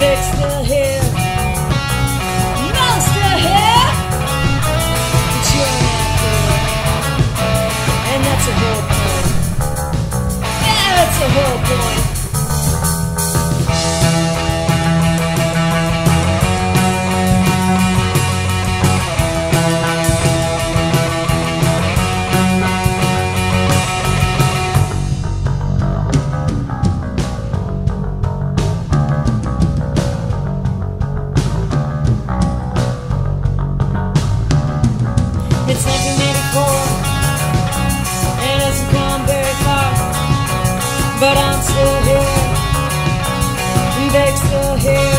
They're still here. Most are here, but you're not here. And that's the whole point. Yeah, that's the whole point. It's 1984, and it hasn't come very far, but I'm still here, and they're still here.